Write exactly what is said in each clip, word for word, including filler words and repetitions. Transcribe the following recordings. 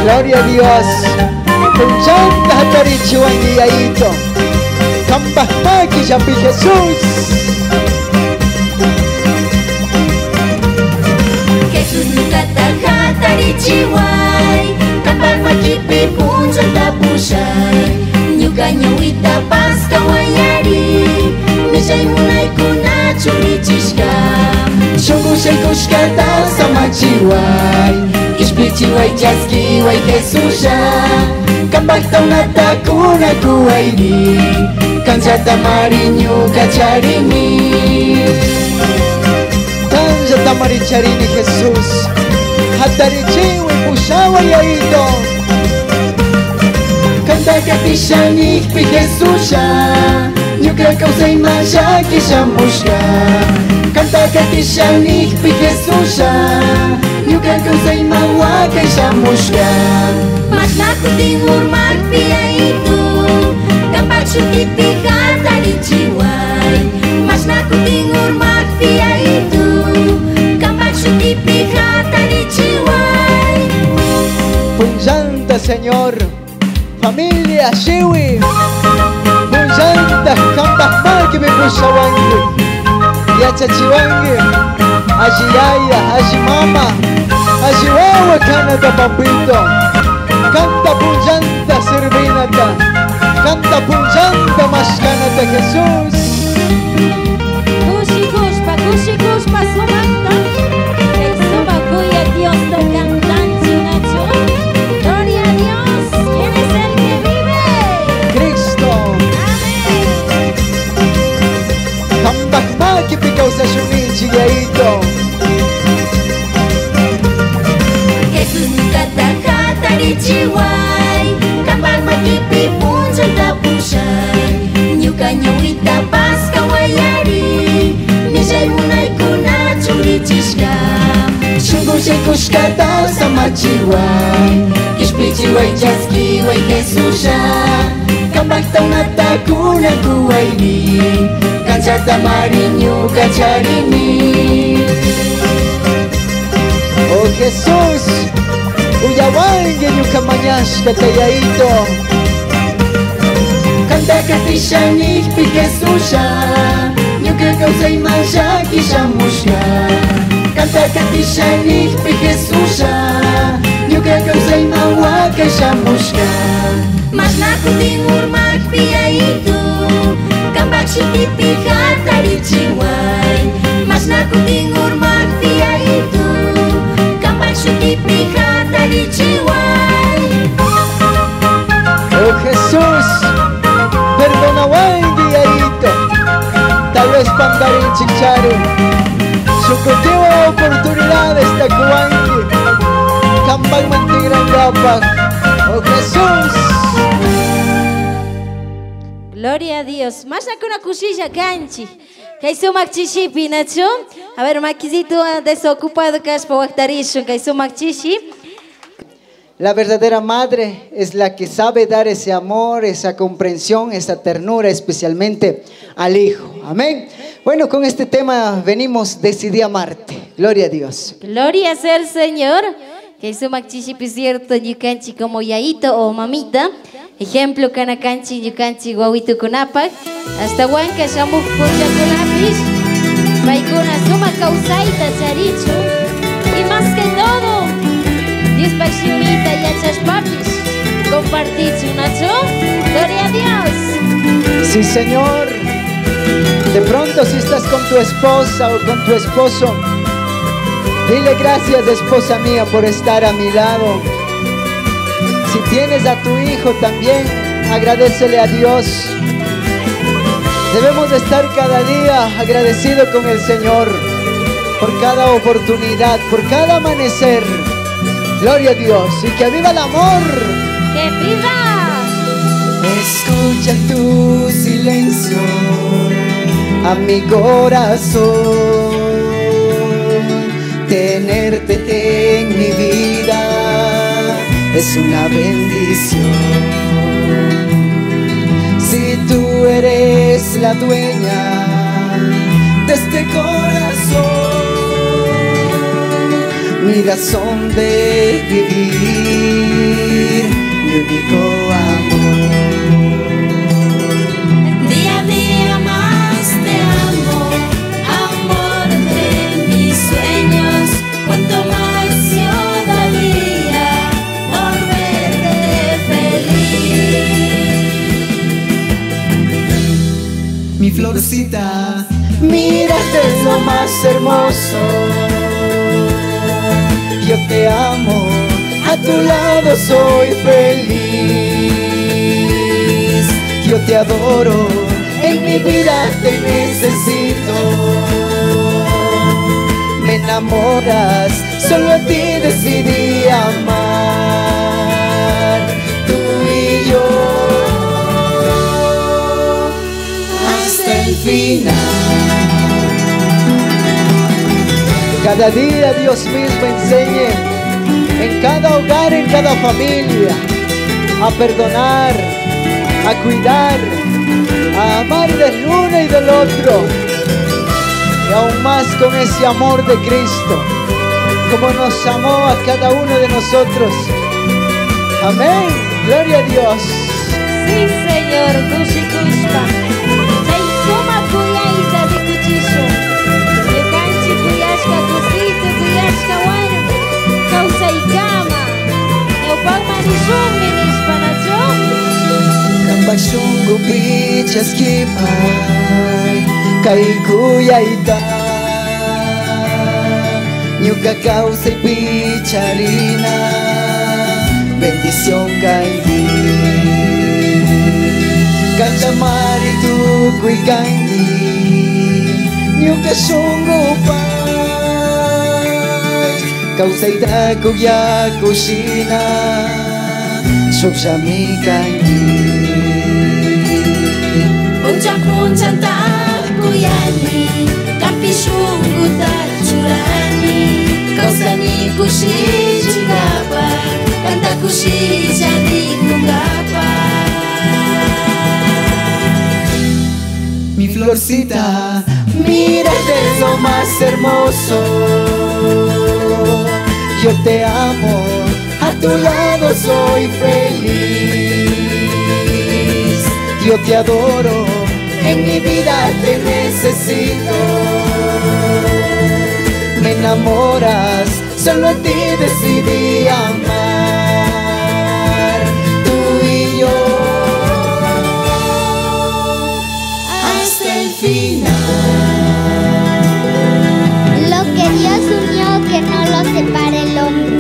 Gloria a Dios. Punchanta hatarichiwangi yaito. Kambahmaki yapi Jesús. Jesús nunca taja tarichiwai. Kambahmaki pi punchanta pushai. Nyuka nyawita paska wayari. Mishay munay kuna churichishka. Shungu shaykushka ta samachiwai. Ishpichiwai chaskiwai Jesusha. Kambakta unata kuna kuwairi. Kanchata mariñu kacharini. Kanchata maricharini Jesús. Hatarichiwi pushawa yaito. Kanta katishanik pi Jesusha. Nyuka kausay masha kishamushka. Kanta katishanik pi Jesusha. Nyuka kausay mawa kishamushka. Mas nakuting urmak piya itu. Kapag syukipi hatarichiwai. Mas nakuting urmak piya itu. Kapag syukipi hatarichiwai. Punchanta Señor. Familia Shiwi. Punchanta kambahmaki mi pushawangi. Yachachiwangi. Ashi yaya, ashi mama. Ashi wawa kanata papito. Canta punchanta servinata. Canta punchanta maskanata Jesús. Kushi kushpa, kushi kushpa sumanta. El suma cuya Dios te cantante nacho. Gloria a Dios, ¿quién es el que vive? Cristo. Amén. Kambahmaki pi causa shuminchi yaito. Jesús nunca taja tarichiwai. Kambahmaki pi punchanta pushai. Nyuka nyawita paska wayari. Mishay munay kuna churichishka. Shungu shaykushka ta samachiwai. Ishpichiwai chaskiwai Jesusha. Kambakta unata kuna kuwairi. Kanchata mariñu kacharini. Oh Jesús. Uyawangi nyuka manyashka tayaito. Kanta katishanik pi Jesusha. Nyuka kausay masha kishamushka. Kanta katishanik pi Jesusha. Nyuka kausay mawa kishamushka. Mas nakuting urmak piya itu. Kambak syukipi hatarichiwai. Mas nakuting urmak piya itu. Kambak syukipi hatarichiwai. Oh Jesús. Perdona wangi yaito. Tal vez pandarin chicharu. Sukutiwa oportunidad esta kuwangi. Kambang mantigran dapat. Oh Jesús. Gloria a Dios. Más na kuna kushilla canchi. Kaisumak chishipi nacho. A ver, maquisito desocupado kaspa waktarisho. Kaisumak chishi. La verdadera madre es la que sabe dar ese amor, esa comprensión, esa ternura, especialmente al hijo. Amén. Bueno, con este tema venimos, decidí amarte. Gloria a Dios. Gloria sea el Señor. Kaisumak chishipi cierto, yukanchi como yaito o mamita. Ejemplo, canacanchi, yukanchi, guauito kunapak. Hasta huanca, shamuk, pucha kunapish. Baikuna, suma causaita, charicho. Y más que todo, Dios pachimita y achas papis. Compartir Nacho. Gloria a Dios. Sí, Señor. De pronto, si estás con tu esposa o con tu esposo, dile gracias, esposa mía, por estar a mi lado. Si tienes a tu hijo también, agradécele a Dios. Debemos de estar cada día agradecidos con el Señor por cada oportunidad, por cada amanecer. Gloria a Dios y que viva el amor. ¡Que viva! Escucha tu silencio A mi corazón, tenerte en mi vida es una bendición. Si tú eres la dueña de este corazón, mi razón de vivir, mi único amor. Día a día más te amo, amor de mis sueños. Cuanto más yo daría por verte feliz. Mi florcita, mira que es lo más hermoso. Yo te amo, a tu lado soy feliz. Yo te adoro, en mi vida te necesito. Me enamoras, solo a ti decidí amar. Tú y yo, hasta el final. Cada día Dios mismo enseñe en cada hogar, en cada familia, a perdonar, a cuidar, a amar del uno y del otro, y aún más con ese amor de Cristo, como nos amó a cada uno de nosotros. Amén, gloria a Dios. Sí, Señor, Kushi Kushpa. Chaisuma kuyaita de kuchisho. Yukanchi kuyashka kusito, kuyashka wanu. Causa y cama. Eupagma ni shumi ni hispanacho. Kampashungu pichas kipay, kay kuyaita. Ñuka causa y picharina, bendición kangi. Kantamari tu kuy kangi, ñuka shungu pay. Causa ita kuya kushina, shukshami kangi. Puncha puncha ta kuyani, kampishungu ta churani. Causa ni kushi chingapa, canta kushi jadi kungapa. Mi florcita, mira que es lo más hermoso. Yo te amo, a tu lado soy feliz. Yo te adoro, en mi vida te necesito. Me enamoras, solo a ti decidí amar. Tú y yo, hasta el final. Lo que Dios unió, que no lo separe el hombre.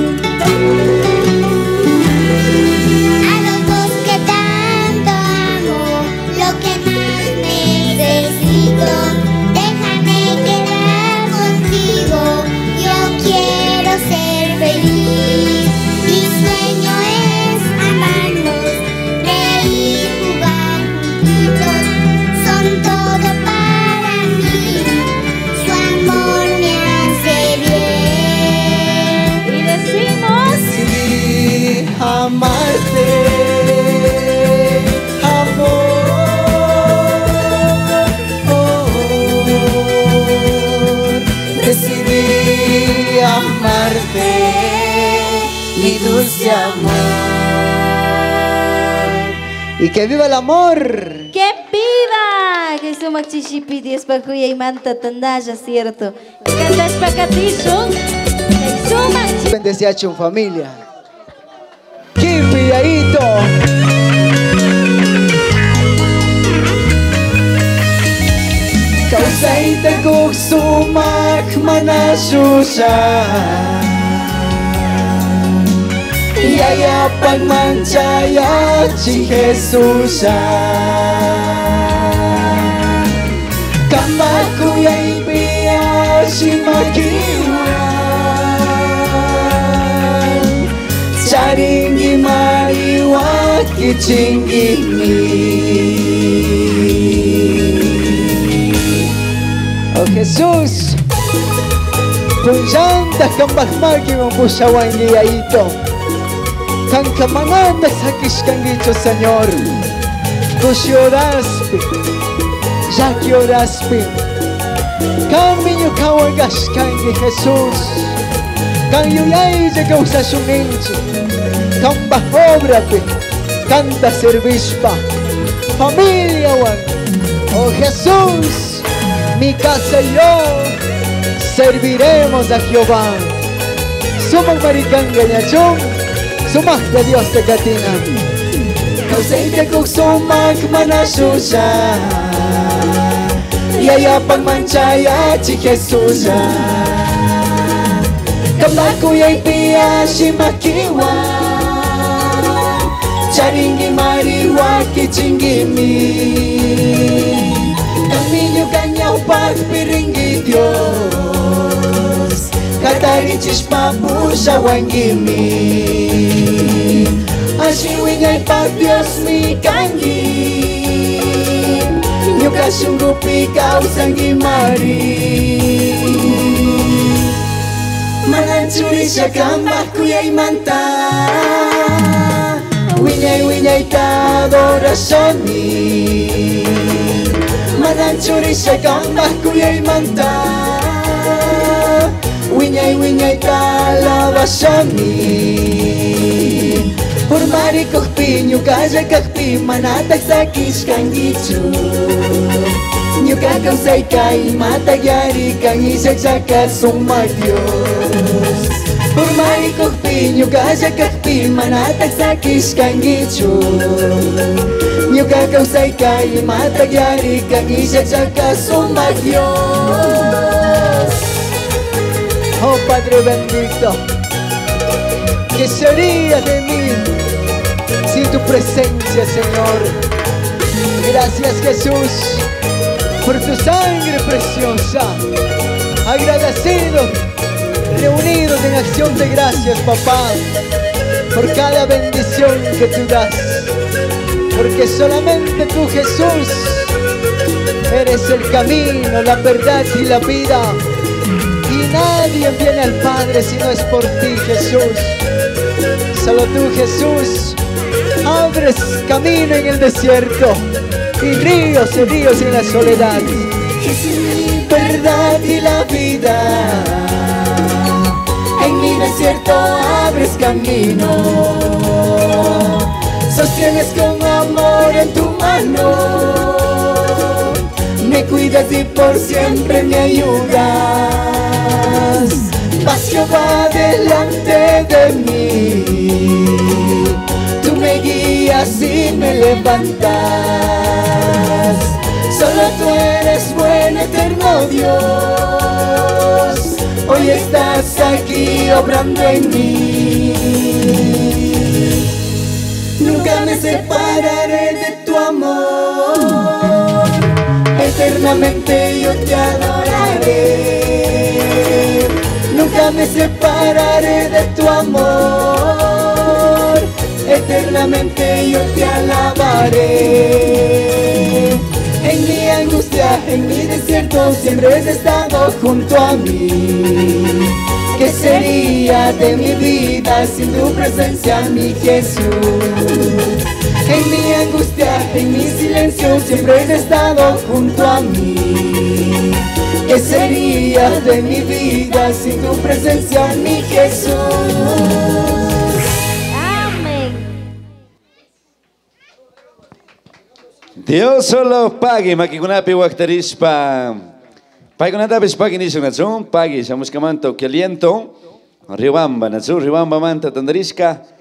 A los dos que tanto amo, lo que más necesito. Déjame quedar contigo, yo quiero ser feliz. Mi sueño es amarnos, reír, jugar juntitos. Son todo para mí, su amor me hace bien. Y decimos, Decidí amarte, amor. Decidí amarte, mi dulce amor. Y que viva el amor. ¡que viva! Que sumak chichipi espacuya y manta tandaya, ¿cierto? Cantas pacatisho, que sumak Bendeciacho en familia. Kipiaito. Kausaita kuk sumak manashusha. Yaya pagmanchaya chi Jesusa. Kamakuya ibia shimakiwan. Charingi mariwa kichingimi. Oh Jesús. Punjanta kambahmaki mo pushawangi aito. Kankamanganda sakishkangicho Señor. Kushi oraspi. Yaki oraspi. Camino kawagashkangi Jesús. Can yuyay ya causa su ninche. Can obra pe. Canta servispa. Familia wan. Oh Jesús, mi casa y yo serviremos a Jehová. Somos maricanga ñachón. Somos de Dios de Catina. Kausaita kong sumak manasusa. Yaya pagmanchaya si Jesus. Kamako yay piya si makiwa. Charingi mariwa kichingimi. Kaminyo kanyaw pagpiringi Dios. Katarichis papu sa wangimi. Asiwingay pag Dios mi kangi. Nyo kasunggupi kau sanggimari. Manancuri sa kambah kuyay manta. Winyay-winyay ta adorasoni. Manancuri sa kambah kuyay manta. Winyay-winyay ta lavasoni. Formari kokpi, nyukaja kakpi, manatag sa kang gichu. Nyuka kang say kay matagyari kang isag sa kasong Dios. Formari kokpi, nyukaja kakpi, manatag sa kang gichu. Nyuka kang say kay matagyari kang isag sa kasong Dios. Oh Padre bendito, ¿qué sería de mí sin tu presencia, Señor? Gracias, Jesús, por tu sangre preciosa. Agradecidos, reunidos en acción de gracias, papá, por cada bendición que tú das. Porque solamente tú, Jesús, eres el camino, la verdad y la vida. Y nadie viene al Padre si no es por ti, Jesús. Solo tú, Jesús, abres camino en el desierto y ríos y ríos en la soledad. Jesús, mi verdad y la vida. En mi desierto abres camino. Sostienes con amor en tu mano. Me cuidas y por siempre me ayudas. Vas Jehová delante de mí. Tú me guías y me levantas. Solo tú eres buen eterno Dios. Hoy estás aquí obrando en mí. Nunca me separaré de tu amor. Eternamente yo te adoraré. Nunca me separaré de tu amor. Eternamente yo te alabaré. En mi angustia, en mi desierto, siempre has estado junto a mí. ¿Qué sería de mi vida sin tu presencia, mi Jesús? En mi angustia, en mi silencio, siempre has estado junto a mí. ¿Qué sería de mi vida sin tu presencia, mi Jesús? Amén. Dios solo pague, makikunapi waktarispa. Paikunatapis pagi nisu natsun, pagi samus kamanto que aliento. Riobamba natsun, riobamba manta tandariska.